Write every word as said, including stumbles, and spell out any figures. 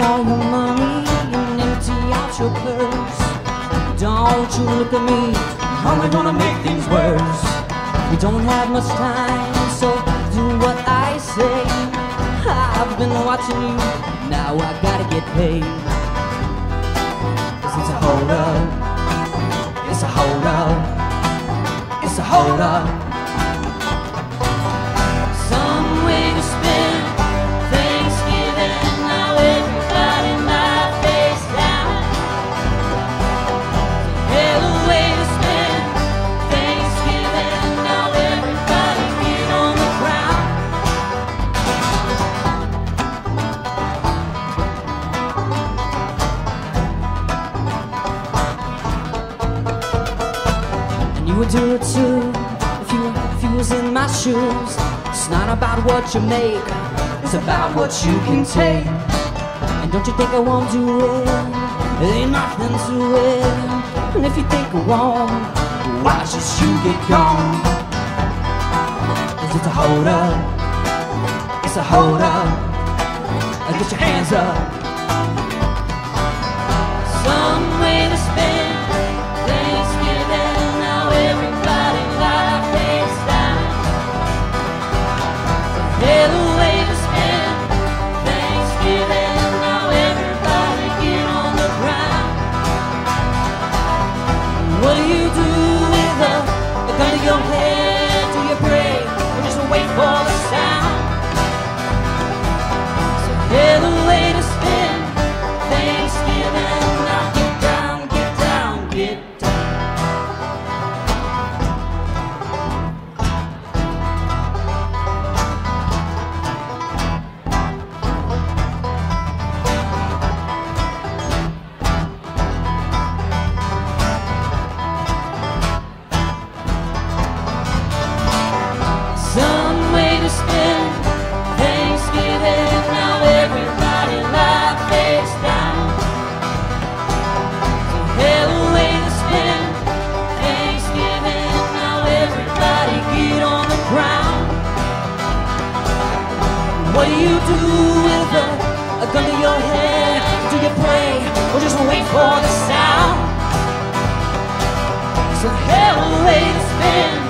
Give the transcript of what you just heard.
all your money and empty out your purse. Don't you look at me, I'm only gonna make things worse. We don't have much time, so do what I say. I've been watching you, now I gotta get paid. 'Cause it's a hold up, it's a hold up, it's a hold up. Some way to spend Thanksgiving, now everybody my face down. Hell a way to spend Thanksgiving, now everybody get on the ground. And you would do it too if you, if you was in my shoes. It's not about what you make, it's about what you can take. And don't you think I won't do it? There ain't nothing to it. And if you think I won't, watch as you get gone. 'Cause it's a hold up, it's a hold up. Get your hands up. Some way to spend Thanksgiving, now everybody lie face down. Hell a way to spend Thanksgiving, now everybody get on the ground. What do you do with a, a gun to your head? Do you pray or just wait for the sound? So hell a way to spend Thanksgiving, now get down, get down, get down. Some way to spend Thanksgiving, now everybody lie face down. So hell a way to spend Thanksgiving, now everybody get on the ground. What do you do with a, a gun to your head? Do you pray or just wait for the sound? So hell a way to spend